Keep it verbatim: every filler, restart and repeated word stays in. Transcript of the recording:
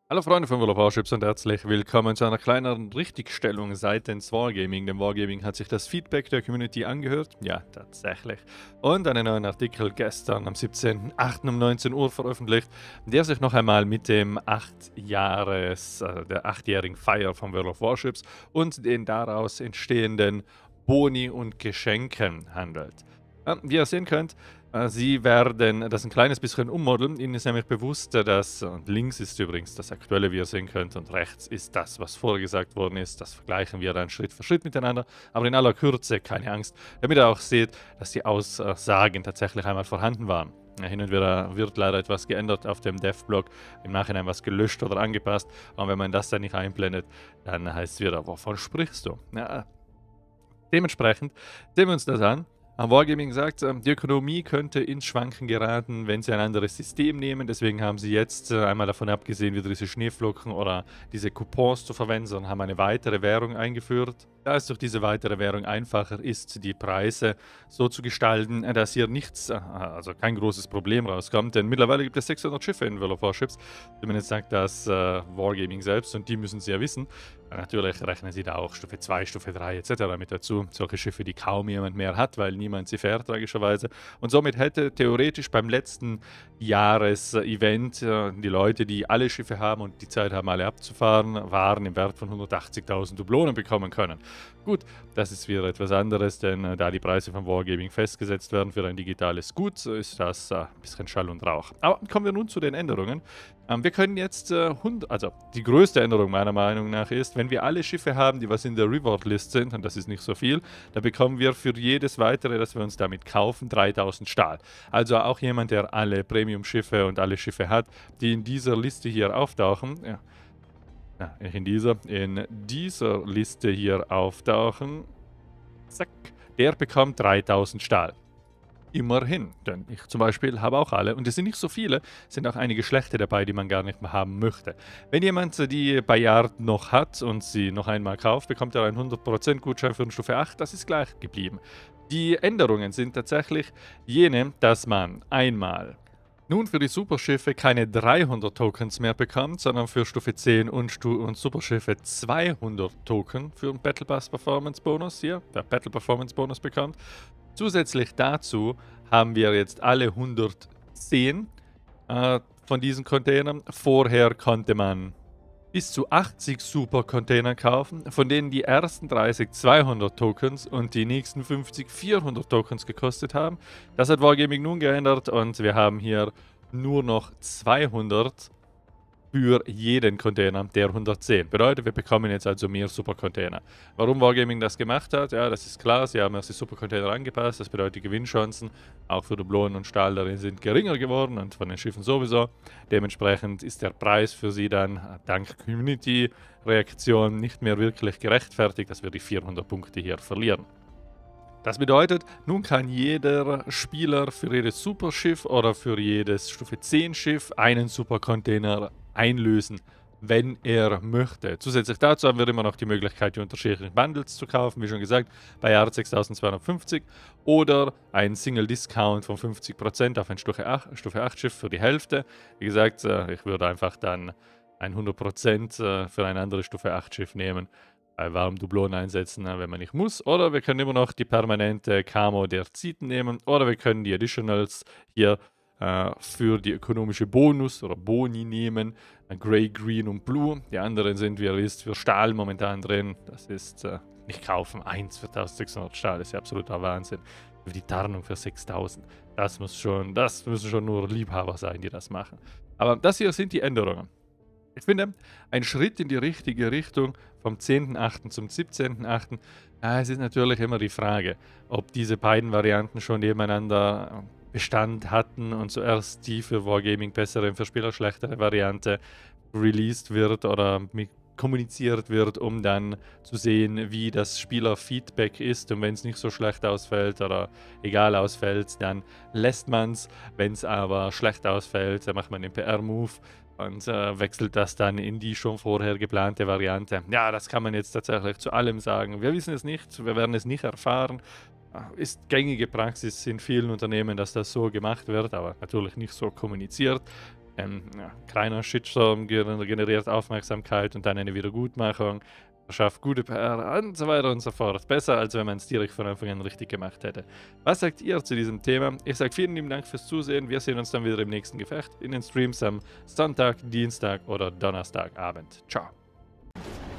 Hallo Freunde von World of Warships und herzlich willkommen zu einer kleineren Richtigstellung seitens Wargaming. Dem Wargaming hat sich das Feedback der Community angehört. Ja, tatsächlich. Und einen neuen Artikel gestern am siebzehnten achten um neunzehn Uhr veröffentlicht, der sich noch einmal mit dem acht Jahres, äh, der achtjährigen Feier von World of Warships und den daraus entstehenden Boni und Geschenken handelt. Ähm, wie ihr sehen könnt, äh, sie werden das ein kleines bisschen ummodeln. Ihnen ist nämlich bewusst, äh, dass und links ist übrigens das Aktuelle, wie ihr sehen könnt, und rechts ist das, was vorgesagt worden ist. Das vergleichen wir dann Schritt für Schritt miteinander, aber in aller Kürze, keine Angst, damit ihr auch seht, dass die Aussagen tatsächlich einmal vorhanden waren. Ja, hin und wieder wird leider etwas geändert auf dem Dev-Blog, im Nachhinein was gelöscht oder angepasst. Und wenn man das dann nicht einblendet, dann heißt es wieder, wovon sprichst du? Ja, dementsprechend sehen wir uns das an. Am Wargaming sagt, ähm, die Ökonomie könnte ins Schwanken geraten, wenn sie ein anderes System nehmen. Deswegen haben sie jetzt äh, einmal davon abgesehen, wieder diese Schneeflocken oder diese Coupons zu verwenden, sondern haben eine weitere Währung eingeführt. Da es durch diese weitere Währung einfacher ist, die Preise so zu gestalten, äh, dass hier nichts, äh, also kein großes Problem rauskommt. Denn mittlerweile gibt es sechshundert Schiffe in World of Warships. Zumindest sagt das äh, Wargaming selbst und die müssen sie ja wissen. Natürlich rechnen sie da auch Stufe zwei, Stufe drei et cetera mit dazu. Solche Schiffe, die kaum jemand mehr hat, weil niemand sie fährt, tragischerweise. Und somit hätte theoretisch beim letzten Jahresevent äh, die Leute, die alle Schiffe haben und die Zeit haben, alle abzufahren, Waren im Wert von hundertachtzigtausend Dublonen bekommen können. Gut, das ist wieder etwas anderes, denn äh, da die Preise von Wargaming festgesetzt werden für ein digitales Gut, ist das äh, ein bisschen Schall und Rauch. Aber kommen wir nun zu den Änderungen. Ähm, wir können jetzt, äh, hundert, also die größte Änderung meiner Meinung nach ist, wenn wir alle Schiffe haben, die was in der Reward-List sind, und das ist nicht so viel, dann bekommen wir für jedes weitere, das wir uns damit kaufen, dreitausend Stahl. Also auch jemand, der alle Premium-Schiffe und alle Schiffe hat, die in dieser Liste hier auftauchen, ja, ja, nicht in dieser, in dieser Liste hier auftauchen, zack, der bekommt dreitausend Stahl. Immerhin, denn ich zum Beispiel habe auch alle und es sind nicht so viele, es sind auch einige schlechte dabei, die man gar nicht mehr haben möchte. Wenn jemand äh, die Bayard noch hat und sie noch einmal kauft, bekommt er einen hundert Prozent Gutschein für eine Stufe acht, das ist gleich geblieben. Die Änderungen sind tatsächlich jene, dass man einmal nun für die Superschiffe keine dreihundert Tokens mehr bekommt, sondern für Stufe zehn und, Stu und Superschiffe zweihundert Token für den Battle Pass Performance Bonus hier, der Battle Performance Bonus bekommt. Zusätzlich dazu haben wir jetzt alle hundertzehn äh, von diesen Containern. Vorher konnte man bis zu achtzig Super-Container kaufen, von denen die ersten dreißig zweihundert Tokens und die nächsten fünfzig vierhundert Tokens gekostet haben. Das hat Wargaming nun geändert und wir haben hier nur noch zweihundert für jeden Container der hundertzehn. Bedeutet, wir bekommen jetzt also mehr Super-Container. Warum Wargaming das gemacht hat, ja, das ist klar, sie haben erst die Super-Container angepasst, das bedeutet, die Gewinnchancen auch für Dublonen und Stahl darin sind geringer geworden und von den Schiffen sowieso. Dementsprechend ist der Preis für sie dann dank Community-Reaktion nicht mehr wirklich gerechtfertigt, dass wir die vierhundert Punkte hier verlieren. Das bedeutet, nun kann jeder Spieler für jedes Superschiff oder für jedes Stufe zehn Schiff einen Supercontainer einlösen, wenn er möchte. Zusätzlich dazu haben wir immer noch die Möglichkeit, die unterschiedlichen Bundles zu kaufen, wie schon gesagt, bei Bayard sechstausendzweihundertfünfzig oder ein Single Discount von fünfzig Prozent auf ein Stufe acht Schiff für die Hälfte. Wie gesagt, ich würde einfach dann hundert Prozent für ein anderes Stufe acht Schiff nehmen. Bei warmen Dublonen einsetzen, wenn man nicht muss. Oder wir können immer noch die permanente Camo der Ziten nehmen. Oder wir können die Additionals hier äh, für die ökonomische Bonus oder Boni nehmen. Grey, Green und Blue. Die anderen sind, wie ihr wisst, für Stahl momentan drin. Das ist äh, nicht kaufen. eins für eintausendsechshundert Stahl. Das ist ja absoluter Wahnsinn. Für die Tarnung für sechstausend. Das muss schon, das müssen schon nur Liebhaber sein, die das machen. Aber das hier sind die Änderungen. Ich finde, ein Schritt in die richtige Richtung vom zehnten achten zum siebzehnten achten Ja, es ist natürlich immer die Frage, ob diese beiden Varianten schon nebeneinander Bestand hatten und zuerst die für Wargaming bessere und für Spieler schlechtere Variante released wird oder kommuniziert wird, um dann zu sehen, wie das Spielerfeedback ist. Und wenn es nicht so schlecht ausfällt oder egal ausfällt, dann lässt man es. Wenn es aber schlecht ausfällt, dann macht man den P R-Move und äh, wechselt das dann in die schon vorher geplante Variante. Ja, das kann man jetzt tatsächlich zu allem sagen. Wir wissen es nicht, wir werden es nicht erfahren. Ist gängige Praxis in vielen Unternehmen, dass das so gemacht wird, aber natürlich nicht so kommuniziert. Ein ja, kleiner Shitstorm generiert Aufmerksamkeit und dann eine Wiedergutmachung, schafft gute P R und so weiter und so fort. Besser, als wenn man es direkt von Anfang an richtig gemacht hätte. Was sagt ihr zu diesem Thema? Ich sage vielen lieben Dank fürs Zusehen. Wir sehen uns dann wieder im nächsten Gefecht in den Streams am Sonntag, Dienstag oder Donnerstagabend. Ciao.